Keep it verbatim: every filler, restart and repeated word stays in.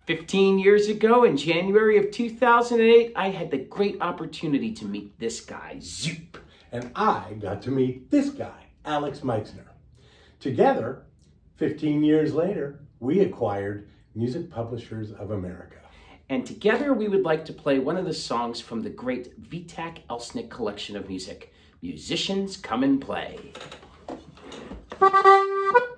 Fifteen years ago, in January of two thousand eight, I had the great opportunity to meet this guy, Zupe. And I got to meet this guy, Alex Meixner. Together, fifteen years later, we acquired Music Publishers of America. And together we would like to play one of the songs from the great Vitak-Elsnic collection of music, Musicians Come and Play.